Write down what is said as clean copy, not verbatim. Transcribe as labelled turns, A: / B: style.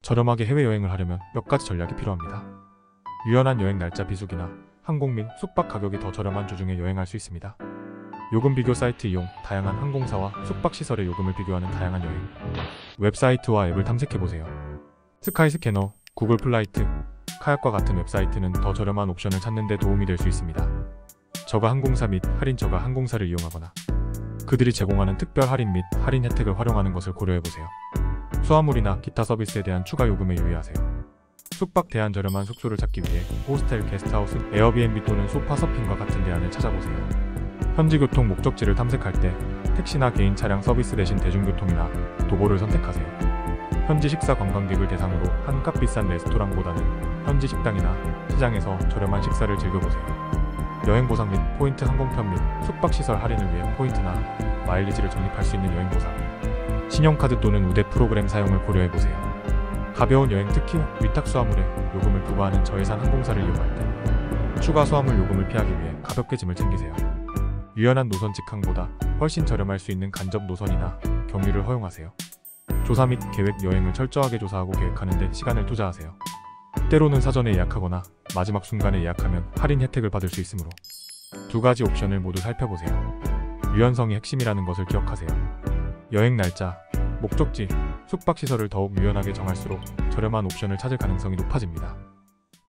A: 저렴하게 해외여행을 하려면 몇 가지 전략이 필요합니다. 유연한 여행 날짜 비수기나 항공 및 숙박 가격이 더 저렴한 주 중에 여행할 수 있습니다. 요금 비교 사이트 이용, 다양한 항공사와 숙박시설의 요금을 비교하는 다양한 여행 웹사이트와 앱을 탐색해보세요. 스카이스캐너, 구글 플라이트, 카약과 같은 웹사이트는 더 저렴한 옵션을 찾는 데 도움이 될 수 있습니다. 저가 항공사 및 할인 저가 항공사를 이용하거나 그들이 제공하는 특별 할인 및 할인 혜택을 활용하는 것을 고려해보세요. 수화물이나 기타 서비스에 대한 추가 요금에 유의하세요. 숙박 대안 저렴한 숙소를 찾기 위해 호스텔, 게스트하우스, 에어비앤비 또는 소파 서핑과 같은 대안을 찾아보세요. 현지 교통 목적지를 탐색할 때 택시나 개인 차량 서비스 대신 대중교통이나 도보를 선택하세요. 현지 식사 관광객을 대상으로 한값 비싼 레스토랑보다는 현지 식당이나 시장에서 저렴한 식사를 즐겨보세요. 여행 보상 및 포인트 항공편 및 숙박시설 할인을 위해 포인트나 마일리지를 적립할 수 있는 여행 보상, 신용카드 또는 우대 프로그램 사용을 고려해보세요. 가벼운 여행, 특히 위탁 수화물에 요금을 부과하는 저예산 항공사를 이용할 때 추가 수화물 요금을 피하기 위해 가볍게 짐을 챙기세요. 유연한 노선 직항보다 훨씬 저렴할 수 있는 간접 노선이나 경유를 허용하세요. 조사 및 계획 여행을 철저하게 조사하고 계획하는 데 시간을 투자하세요. 때로는 사전에 예약하거나 마지막 순간에 예약하면 할인 혜택을 받을 수 있으므로 두 가지 옵션을 모두 살펴보세요. 유연성이 핵심이라는 것을 기억하세요. 여행 날짜, 목적지, 숙박시설을 더욱 유연하게 정할수록 저렴한 옵션을 찾을 가능성이 높아집니다.